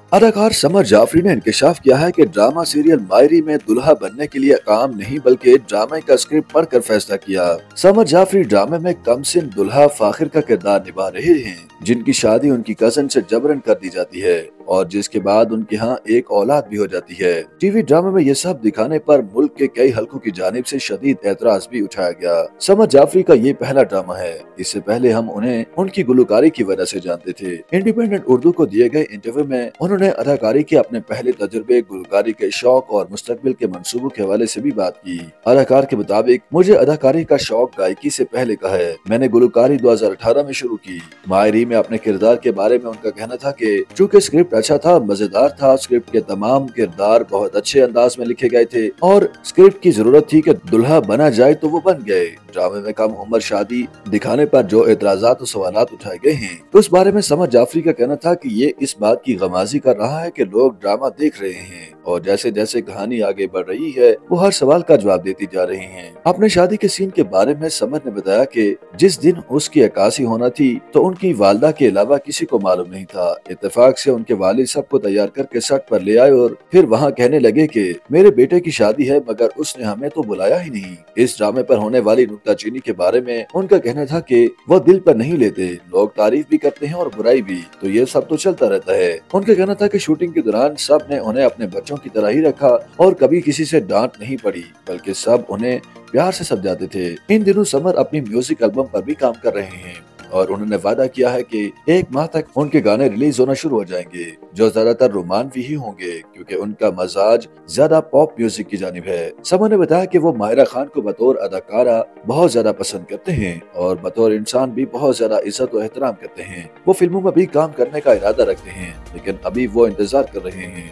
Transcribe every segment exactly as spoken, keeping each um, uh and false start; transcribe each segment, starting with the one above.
अदाकार समर जाफरी ने इंकशाफ किया है कि ड्रामा सीरियल मायरी में दुल्हा बनने के लिए काम नहीं बल्कि ड्रामे का स्क्रिप्ट पढ़कर फैसला किया। समर जाफरी ड्रामे में कमसिन दुल्हा फाखिर का किरदार निभा रहे हैं, जिनकी शादी उनकी कजन से जबरन कर दी जाती है और जिसके बाद उनके यहाँ एक औलाद भी हो जाती है। टीवी ड्रामे में ये सब दिखाने पर मुल्क के कई हलकों की जानिब से शदीद एतराज भी उठाया गया। समर जाफरी का ये पहला ड्रामा है। इससे पहले हम उन्हें उनकी गुलकारी की वजह से जानते थे। इंडिपेंडेंट उर्दू को दिए गए इंटरव्यू में उन्होंने अदाकारी के अपने पहले तजुर्बे, गुलकारी के शौक और मुस्तकबिल के मंसूबों के हवाले से भी बात की। अदाकार के मुताबिक, मुझे अदाकारी का शौक गायकी से पहले का है। मैंने गुलकारी दो हजार अठारह में शुरू की। मायरी में अपने किरदार के बारे में उनका कहना था कि चूँकि स्क्रिप्ट अच्छा था, मजेदार था, स्क्रिप्ट के तमाम किरदार बहुत अच्छे अंदाज में लिखे गए थे और स्क्रिप्ट की जरूरत थी कि दुल्हा बना जाए तो वो बन गए। ड्रामे में कम उम्र शादी दिखाने पर जो एतराजात और सवालात उठाए गए हैं, उस बारे में समर जाफरी का कहना था कि ये इस बात की गमाजी कर रहा है कि लोग ड्रामा देख रहे हैं और जैसे जैसे कहानी आगे बढ़ रही है वो हर सवाल का जवाब देती जा रही हैं। अपने शादी के सीन के बारे में समर ने बताया कि जिस दिन उसकी अक्कासी होना थी तो उनकी वालदा के अलावा किसी को मालूम नहीं था। इत्तेफाक से उनके वालिद सबको तैयार करके सट पर ले आए और फिर वहाँ कहने लगे कि मेरे बेटे की शादी है मगर उसने हमें तो बुलाया ही नहीं। इस ड्रामे पर होने वाली नुक्ताचीनी के बारे में उनका कहना था कि वो दिल पर नहीं लेते, लोग तारीफ भी करते हैं और बुराई भी, तो ये सब तो चलता रहता है। उनका कहना था कि शूटिंग के दौरान सब ने उन्हें अपने बच्चों की तरह ही रखा और कभी किसी से डांट नहीं पड़ी, बल्कि सब उन्हें प्यार से समझाते थे। इन दिनों समर अपनी म्यूजिक एल्बम पर भी काम कर रहे हैं और उन्होंने वादा किया है कि एक माह तक उनके गाने रिलीज होना शुरू हो जाएंगे, जो ज्यादातर रोमांवी ही होंगे क्योंकि उनका मजाज ज्यादा पॉप म्यूजिक की जानिब है। समर ने बताया कि वो माहिरा खान को बतौर अदाकारा बहुत ज्यादा पसंद करते हैं और बतौर इंसान भी बहुत ज्यादा इज्जत और एहतराम करते हैं। वो फिल्मों में भी काम करने का इरादा रखते हैं, लेकिन अभी वो इंतजार कर रहे हैं।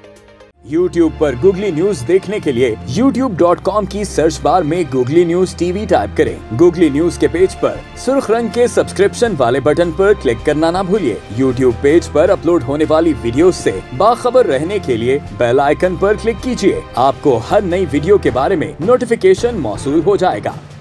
YouTube पर गूगली न्यूज देखने के लिए यूट्यूब डॉट कॉम की सर्च बार में गूगली न्यूज टीवी टाइप करें। गूगली न्यूज के पेज पर सुर्ख रंग के सब्सक्रिप्शन वाले बटन पर क्लिक करना ना भूलिए। YouTube पेज पर अपलोड होने वाली वीडियोस से बाखबर रहने के लिए बेल आइकन पर क्लिक कीजिए। आपको हर नई वीडियो के बारे में नोटिफिकेशन मौसूल हो जाएगा।